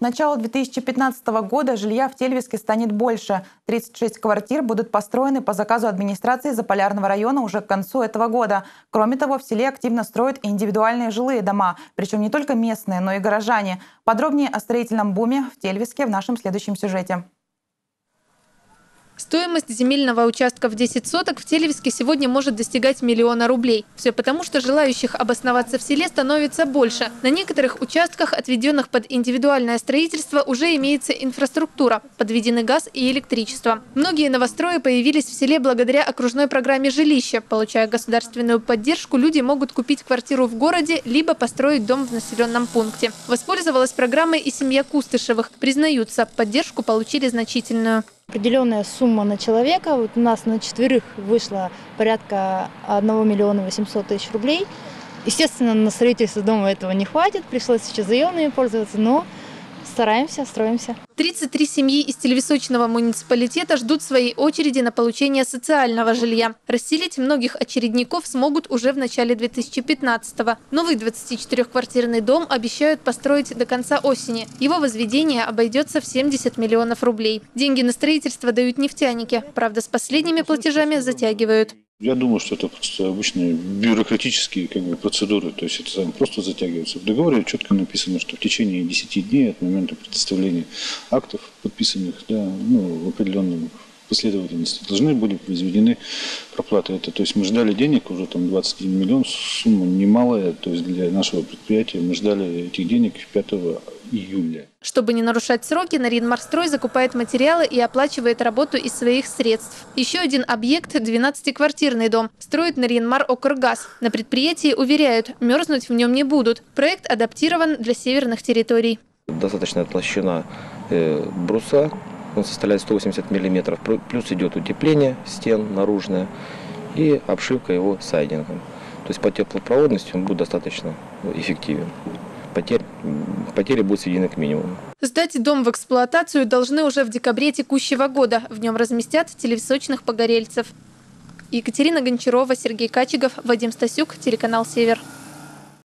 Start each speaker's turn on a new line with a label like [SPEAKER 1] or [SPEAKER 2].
[SPEAKER 1] началу 2015 года жилья в Тельвиске станет больше. 36 квартир будут построены по заказу администрации Заполярного района уже к концу этого года. Кроме того, в селе активно строят индивидуальные жилые дома. Причем не только местные, но и горожане. Подробнее о строительном буме в Тельвиске в нашем следующем сюжете.
[SPEAKER 2] Стоимость земельного участка в 10 соток в Тельвиске сегодня может достигать 1 000 000 рублей. Все потому, что желающих обосноваться в селе становится больше. На некоторых участках, отведенных под индивидуальное строительство, уже имеется инфраструктура, подведены газ и электричество. Многие новострои появились в селе благодаря окружной программе «Жилище». Получая государственную поддержку, люди могут купить квартиру в городе, либо построить дом в населенном пункте. Воспользовалась программой и семья Кустышевых. Признаются, поддержку получили значительную.
[SPEAKER 3] Определенная сумма на человека. Вот у нас на 4 вышло порядка 1 800 000 рублей. Естественно, на строительство дома этого не хватит. Пришлось сейчас заемными пользоваться, но стараемся, строимся.
[SPEAKER 2] 33 семьи из Тельвисочного муниципалитета ждут своей очереди на получение социального жилья. Расселить многих очередников смогут уже в начале 2015-го. Новый 24-квартирный дом обещают построить до конца осени. Его возведение обойдется в 70 миллионов рублей. Деньги на строительство дают нефтяники. Правда, с последними платежами затягивают.
[SPEAKER 4] Я думаю, что это просто обычные бюрократические процедуры, то есть это просто затягивается. В договоре четко написано, что в течение 10 дней от момента предоставления актов, подписанных в определенном последовательности, должны были произведены проплаты. То есть мы ждали денег, уже 21 миллион, сумма немалая, то есть для нашего предприятия мы ждали этих денег 5 июля.
[SPEAKER 2] Чтобы не нарушать сроки, Нарьян-Марстрой закупает материалы и оплачивает работу из своих средств. Еще один объект – 12-квартирный дом. Строит Нарьян-Мар-Окргаз. На предприятии уверяют, мерзнуть в нем не будут. Проект адаптирован для северных территорий.
[SPEAKER 5] Достаточная толщина бруса. Он составляет 180 мм. Плюс идет утепление стен наружное и обшивка его сайдингом. То есть по теплопроводности он будет достаточно эффективен. Потери будут сведены к минимуму.
[SPEAKER 2] Сдать дом в эксплуатацию должны уже в декабре текущего года. В нем разместят тельвисочных погорельцев. Екатерина Гончарова, Сергей Качегов, Вадим Стасюк, телеканал «Север».